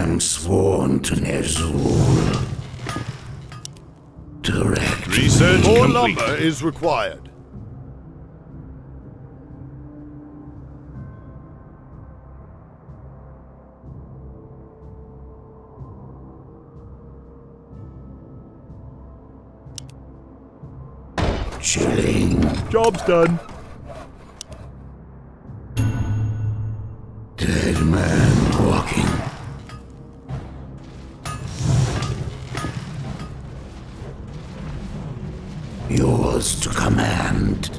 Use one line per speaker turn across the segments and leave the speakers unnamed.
am sworn to Ner'zhul. Direct
Research
me.
more lumber is required.
Chilling.
Job's done.
Dead man walking. Yours to command.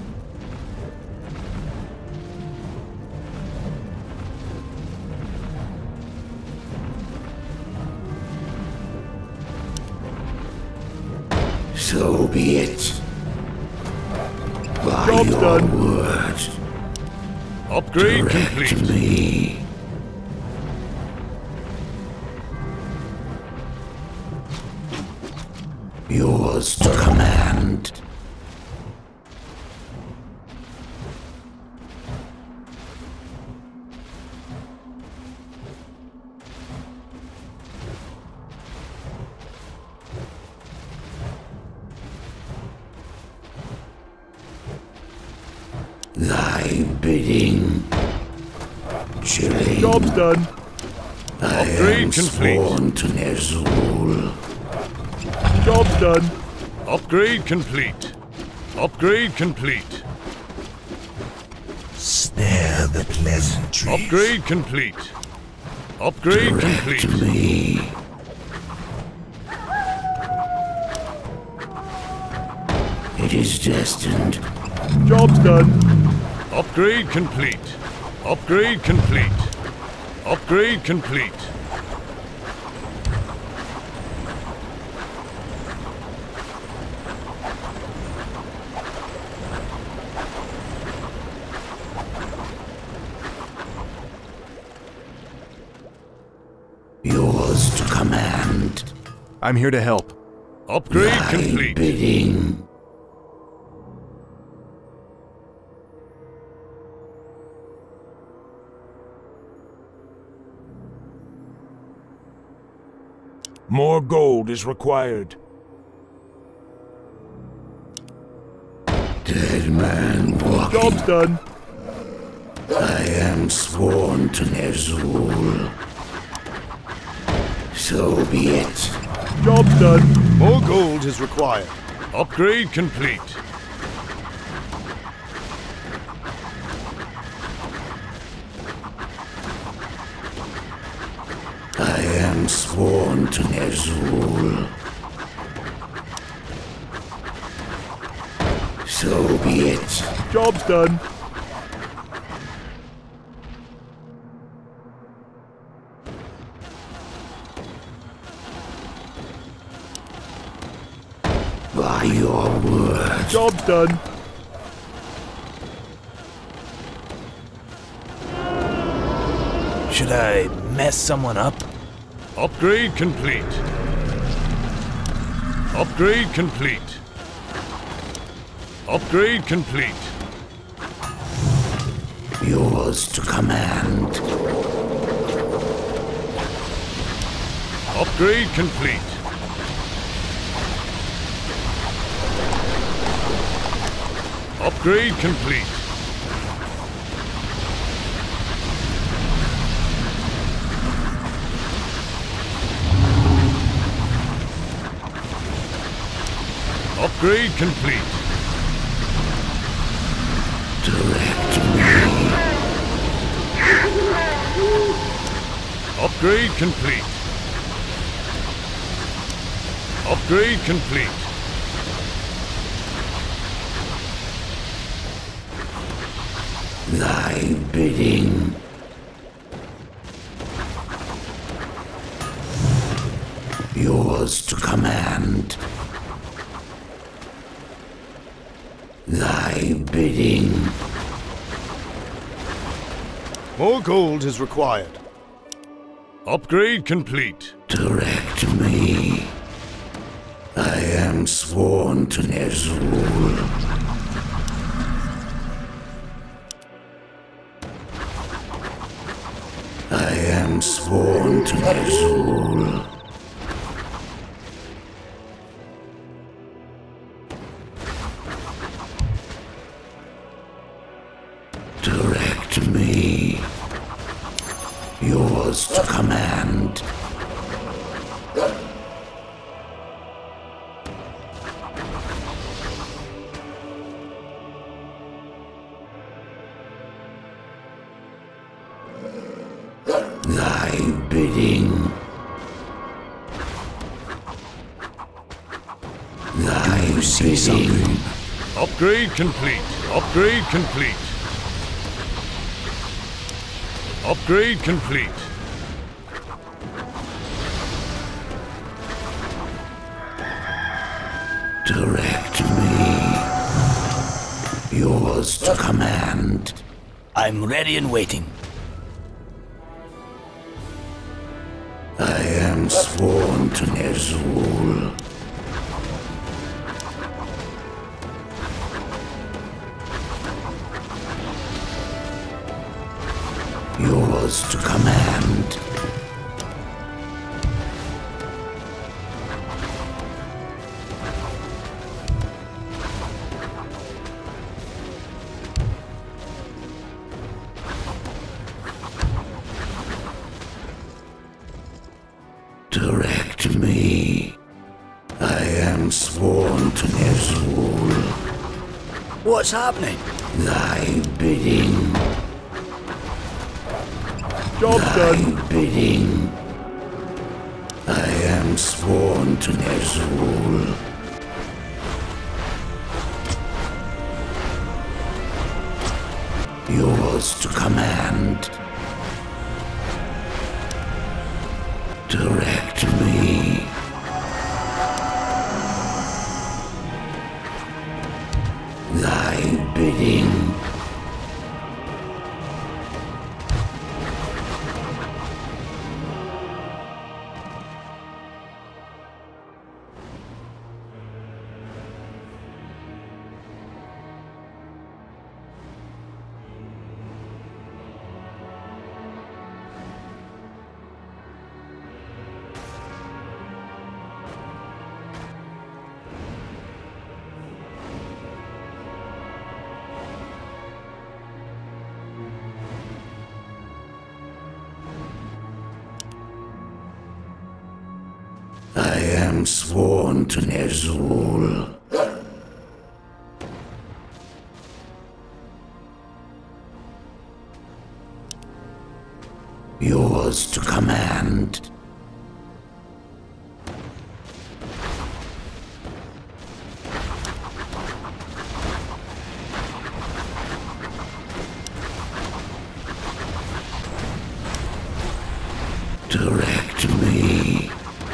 So be it. By
Job's
your
done.
word.
Upgrade
Direct
complete.
me. Yours to command. Thy bidding. Chilling.
Job's done.
I
Upgrade
am
complete.
sworn to Ner'zhul.
Job's done. Upgrade complete. Upgrade complete.
Spare the pleasantries.
Upgrade complete. Upgrade
Direct
complete.
me. It is destined.
Job's done. Upgrade complete. Upgrade complete. Upgrade complete.
Yours to command.
I'm here to help.
Upgrade
Thy
complete.
bidding.
More gold is required.
Dead man walking.
Job's done.
I am sworn to Ner'zhul. So be it.
Job's done. More gold is required. Upgrade complete.
I am sworn to Ner'zhul. So be it.
Job's done.
By your word.
Job's done.
Should I mess someone up?
Upgrade complete. Upgrade complete. Upgrade complete.
Yours to command.
Upgrade complete. Upgrade complete. Upgrade complete.
Direct me.
Upgrade complete. Upgrade complete.
Thy bidding. Yours to command. Thy bidding.
More gold is required. Upgrade complete.
Direct me. I am sworn to Ner'zhul. I am sworn to Ner'zhul. Direct me. Yours to command. Thy bidding. Thy bidding.
Upgrade complete. Upgrade complete. Upgrade complete.
Direct me. Yours to command.
I'm ready and waiting.
I am sworn to Ner'zhul. Yours to command. Direct me. I am sworn to Ner'zhul.
What's happening?
Thy bidding.
Job done.
Thy bidding. I am sworn to Ner'zhul. Yours to command. Direct me. Thy bidding. I am sworn to Ner'zhul. Yours to command. Direct me.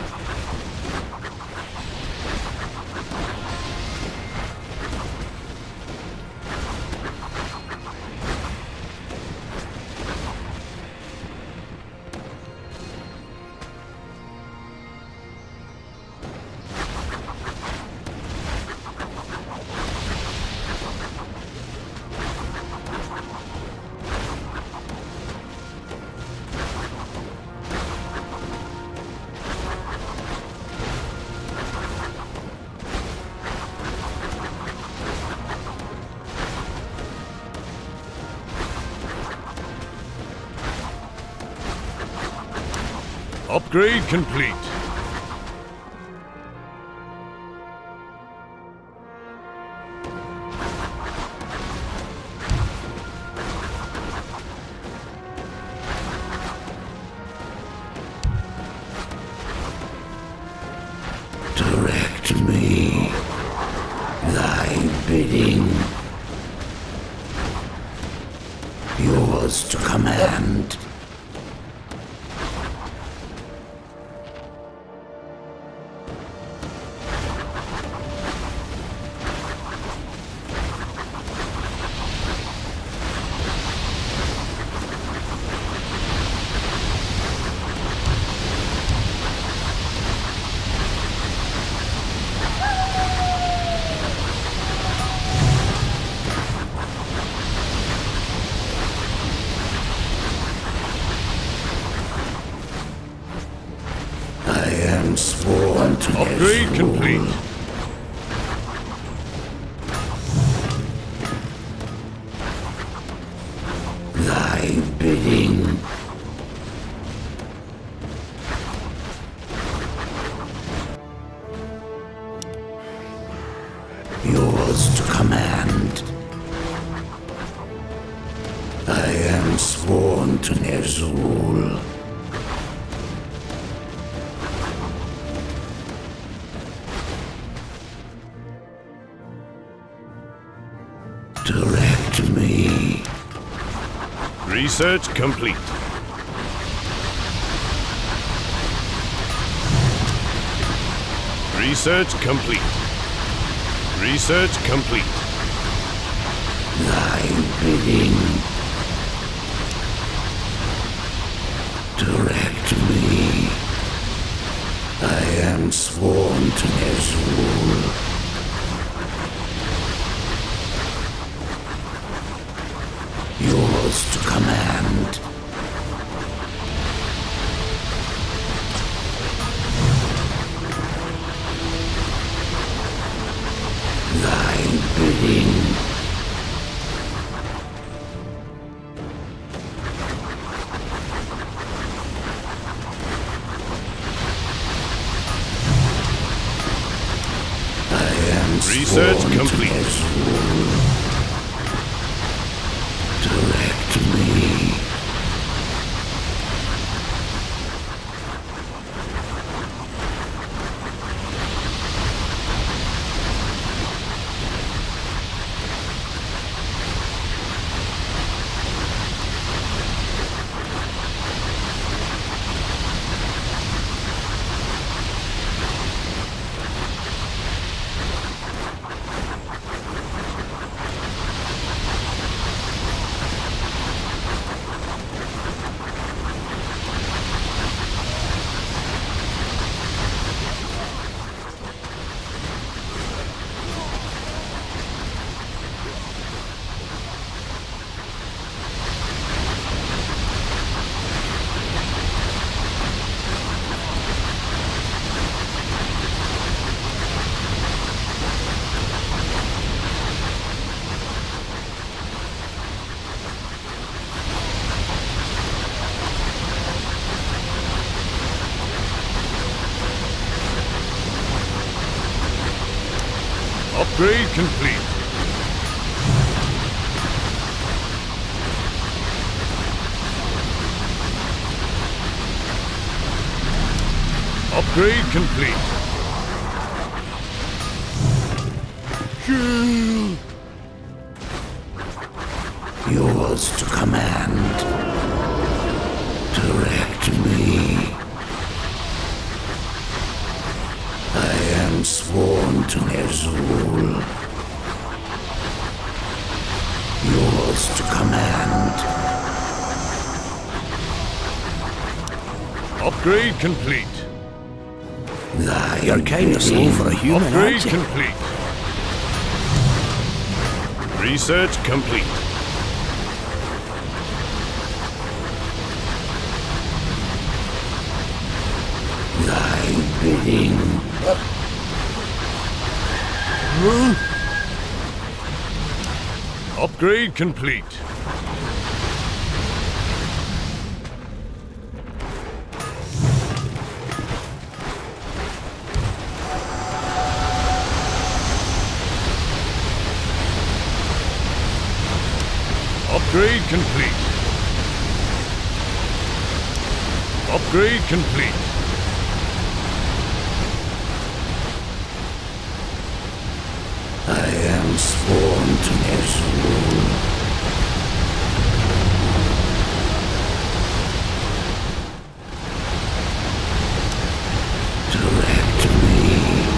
Upgrade complete.
Direct me. Thy bidding. Yours to command.
Upgrade complete.
Thy bidding. Yours to command. I am sworn to Ner'zhul. Direct me.
Research complete. Research complete. Research complete.
Thy bidding. Direct me. I am sworn to Ner'zhul. Yours to command. Thy bidding. I am
Research
sworn to
complete.
Ner'zhul. Direct me.
Upgrade complete. Upgrade complete.
Yours to command. Direct me. I am sworn to Ner'zhul. Yours to command.
Upgrade complete.
Thy
You're kind of slow for a human,
Upgrade
aren't you?
complete. Research complete.
Thy bidding.
Upgrade complete. Upgrade complete. Upgrade complete.
I am sworn to Ner'zhul. Direct me.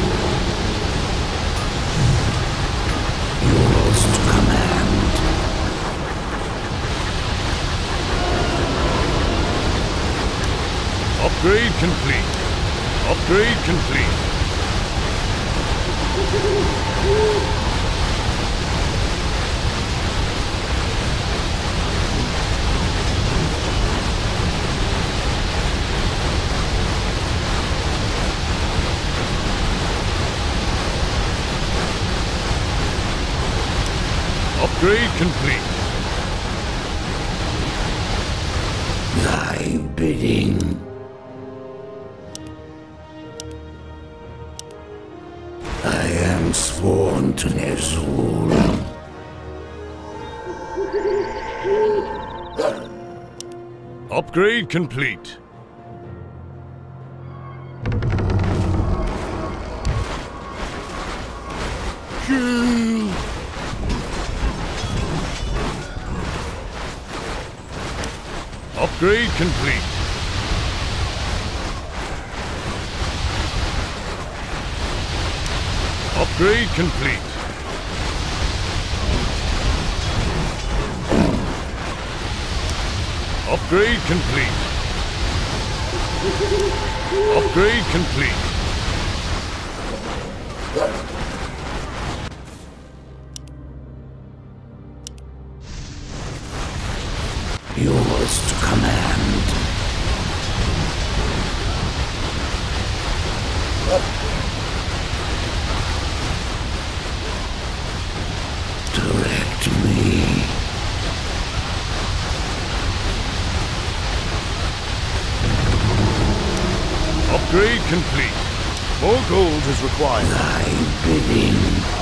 Yours to command.
Upgrade complete. Upgrade complete. Upgrade complete.
Thy bidding. I am sworn to Ner'zhul.
Upgrade complete. Upgrade complete. Upgrade complete. Upgrade complete. Upgrade complete.
Yours to command. Direct me.
Upgrade complete. More gold is required.
Thy bidding.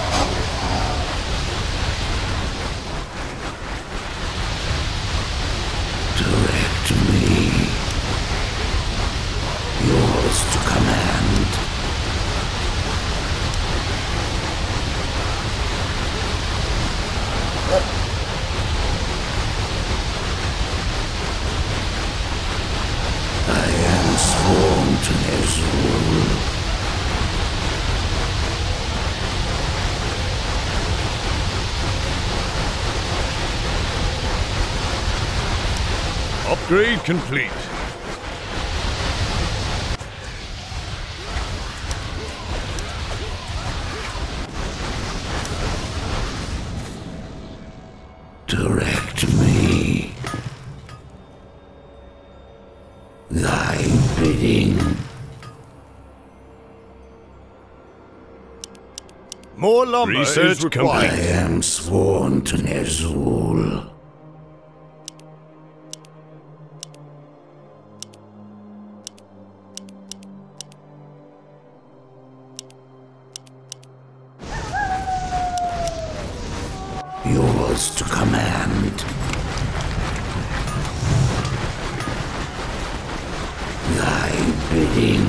Direct me. Yours to command. I am sworn to Ner'zhul.
Upgrade complete.
Direct me. Thy bidding.
More lumber
Research
is required.
I am sworn to Ner'zhul. Yours to command. Thy bidding.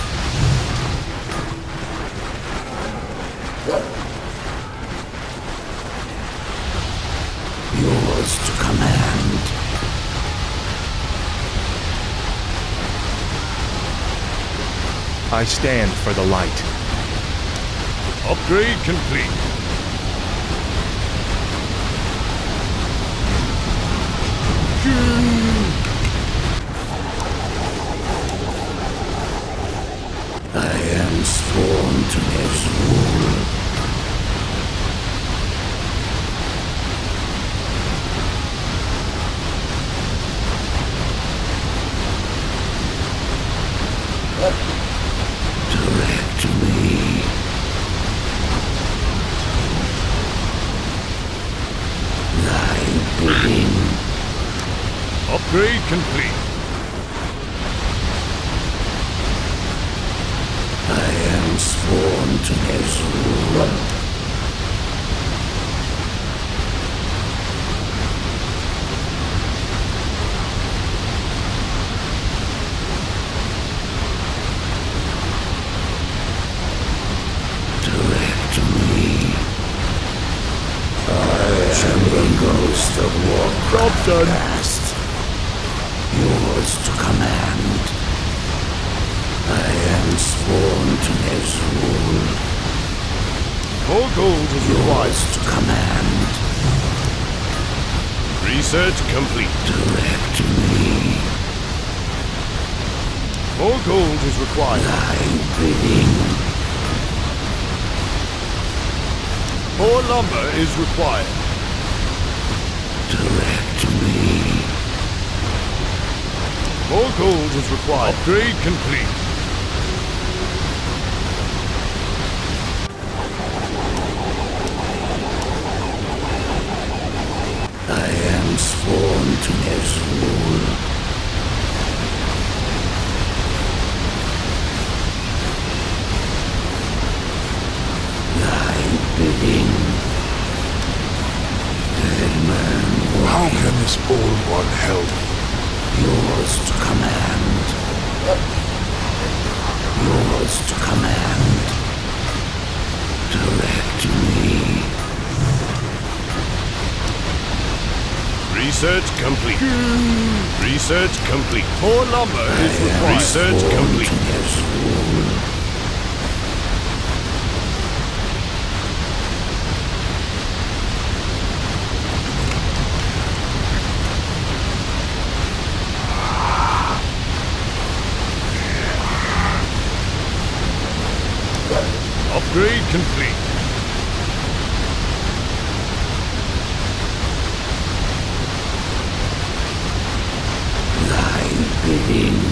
Yours to command.
I stand for the light.
Upgrade complete.
I am sworn to Ner'zhul. Direct me. Thy bidding.
Upgrade complete.
I am sworn to Ner'zhul. Direct me. I am the ghost of Warcraft past. Yours to command. I am sworn to Ner'zhul.
More gold is required.
Yours to command.
Research complete.
Direct me.
More gold is required.
Thy bidding.
More lumber is required.
Direct me.
More gold is required. Upgrade complete.
to Ner'zhul. Thy bidding. Dead man,
How can this old one help?
yours to command. Yours to command. Direct me.
Research complete. Research complete. More lumber is required. Research complete. Upgrade complete.
Thy bidding.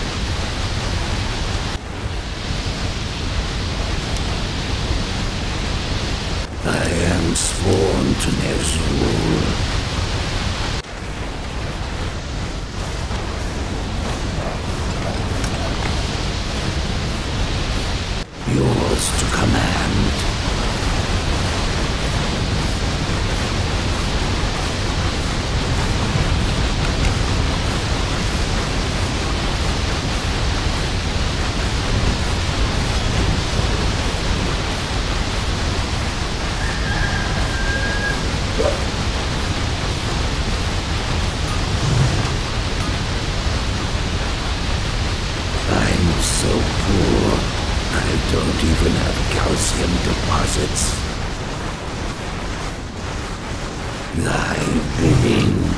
I am sworn to Ner'zhul. Yours to command. I'm so poor. I don't even have calcium deposits. Thy bidding.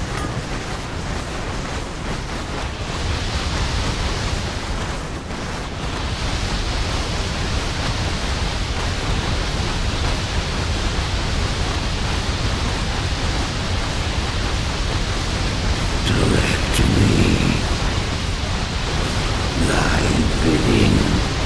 Direct me. Thy bidding.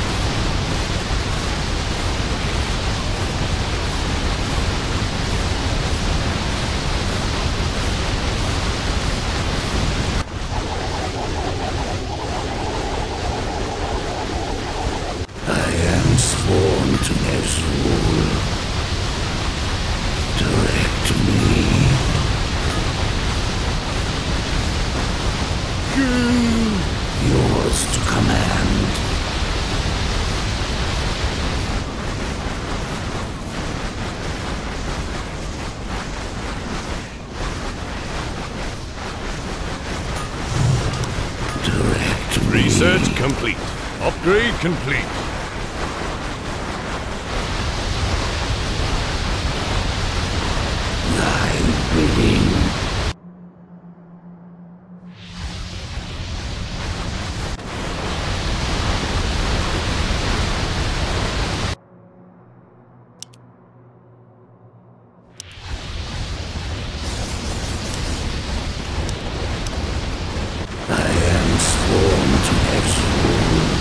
I am sworn to Ner'zhul. Direct me. Yours to command. Direct me.
Research complete. Upgrade complete.
Thy bidding. I am sworn to Ner'zhul.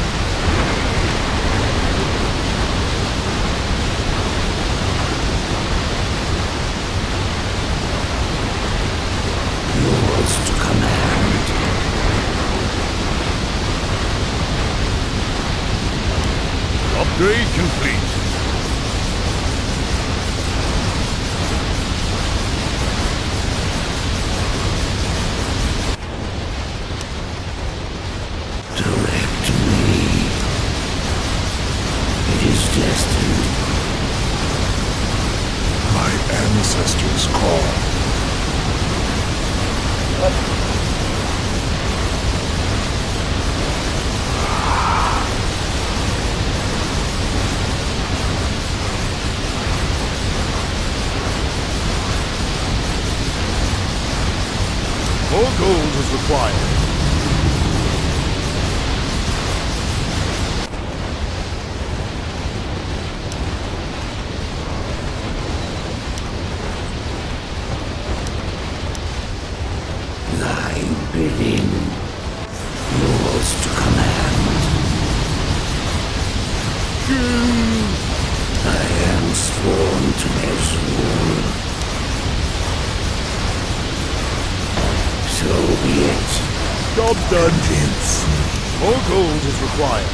Yours to command.
Upgrade complete.
Direct me. It is destined.
My ancestors call.
More gold is required.
Thy bidding. Yours to command. I am sworn to Ner'zhul.
Job done.
Vengeance.
More gold is required.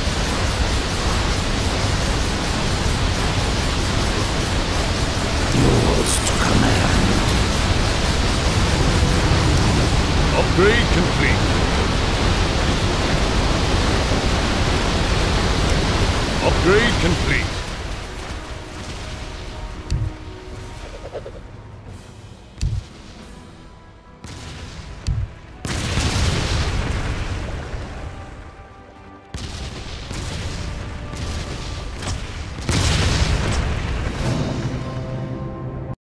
Yours to command.
Upgrade complete. Upgrade complete.